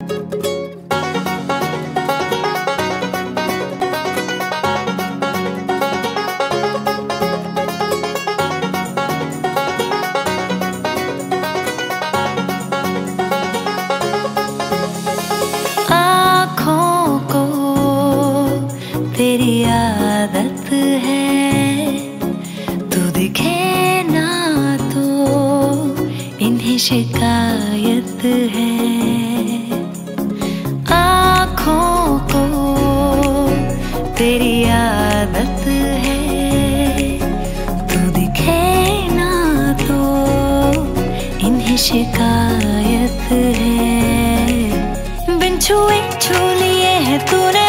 तेरी आदत है, तू दिखे ना तो इन्हें शिकायत है। आँखों को तेरी आदत है, तू दिखे ना तो इन्हें शिकायत है। बिन छुए छू लिए है तूने